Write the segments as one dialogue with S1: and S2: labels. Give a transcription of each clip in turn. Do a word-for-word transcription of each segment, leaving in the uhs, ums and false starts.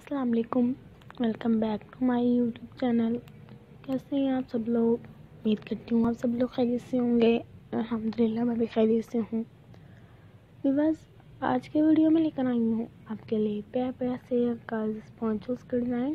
S1: अस्सलाम वालेकुम। Welcome back to my YouTube channel. कैसे हैं आप सब लोग? उम्मीद करती हूँ आप सब लोग खैरियत से होंगे। अल्हम्दुलिल्लाह मैं भी खैरियत से हूँ। बस आज के वीडियो में लेकर आई हूँ आपके लिए प्यार प्यार से गर्ल्स पोंचोस के डिज़ाइन।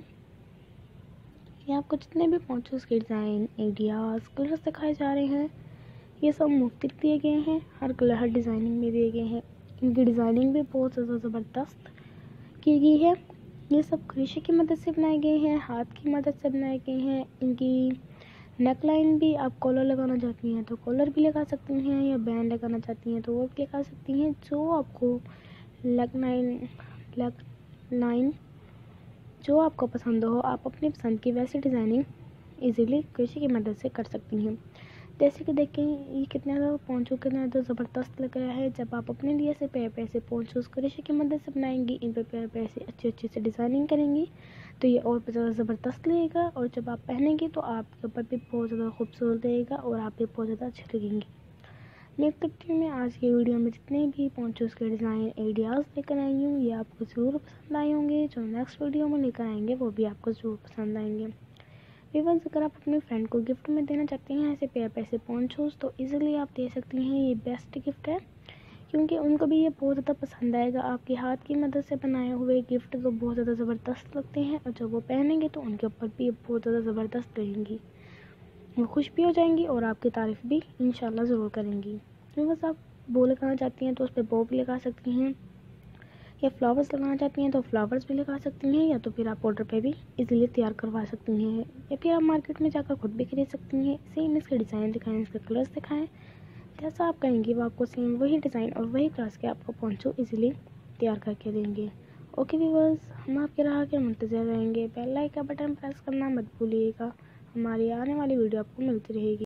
S1: ये आपको जितने भी पोंचोस के डिज़ाइन आइडियाज़ कलर्स दिखाए जा रहे हैं ये सब मुख्तलिफ दिए गए हैं। हर कलर हर डिज़ाइनिंग में दिए गए हैं। इनकी डिज़ाइनिंग भी बहुत ज़्यादा ज़बरदस्त की गई है। ये सब क्रोशे की मदद से बनाए गए हैं, हाथ की मदद से बनाए गए हैं। इनकी नेक लाइन भी आप कॉलर लगाना चाहती हैं तो कॉलर भी लगा सकती हैं, या बैंड लगाना चाहती हैं तो वो भी लगा सकती हैं। जो आपको लेग लाइन लेग लाइन जो आपको पसंद हो आप अपनी पसंद की वैसी डिज़ाइनिंग इजीली क्रोशे की मदद से कर सकती हैं। जैसे कि देखें ये कितना ज़्यादा पोंचो कितना तो ज़बरदस्त लग रहा है। जब आप अपने लिए से प्यार प्यार से पोंचोस क्रोशे की मदद से बनाएंगी, इन पर प्यार प्यार से अच्छी अच्छी से डिज़ाइनिंग करेंगी तो ये और भी ज़्यादा ज़बरदस्त लगेगा। और जब आप पहनेंगी तो आपके ऊपर भी बहुत ज़्यादा खूबसूरत लगेगा और आप भी बहुत ज़्यादा अच्छी लगेंगी। उम्मीद करती हूँ मैं आज की वीडियो में जितने भी पोंचोस के डिज़ाइन आइडियाज़ लेकर आई हूँ ये आपको ज़रूर पसंद आए होंगे। जो नेक्स्ट वीडियो में लेकर आएंगे वो भी आपको ज़रूर पसंद आएंगे। इवन अगर आप अपने फ्रेंड को गिफ्ट में देना चाहते हैं ऐसे प्यार पैसे पोंचोस तो इजीली आप दे सकती हैं। ये बेस्ट गिफ्ट है क्योंकि उनको भी ये बहुत ज़्यादा पसंद आएगा। आपके हाथ की मदद से बनाए हुए गिफ्ट तो बहुत ज़्यादा ज़बरदस्त लगते हैं और जब वो पहनेंगे तो उनके ऊपर भी ये बहुत ज़्यादा ज़बरदस्त लगेंगी। वो खुश भी हो जाएंगी और आपकी तारीफ़ भी इंशाल्लाह ज़रूर करेंगी। तो बस आप बो लगाना चाहती हैं तो उस पर बो भी लगा सकती हैं, या फ्लावर्स लगाना चाहती हैं तो फ्लावर्स भी लगा सकती हैं, या तो फिर आप ऑर्डर पे भी इजीली तैयार करवा सकती हैं, या फिर आप मार्केट में जाकर खुद भी खरीद सकती हैं। सेम इसके डिज़ाइन दिखाएं, इसके कलर्स दिखाएं, जैसा आप कहेंगे वो आपको सेम वही डिज़ाइन और वही कलर्स के आपको पोंचो इजीली तैयार करके देंगे। ओके व्यूअर्स, हम आपके राह के मुंतज़र रहेंगे। बेल लाइक का बटन प्रेस करना मत भूलिएगा। हमारी आने वाली वीडियो आपको मिलती रहेगी।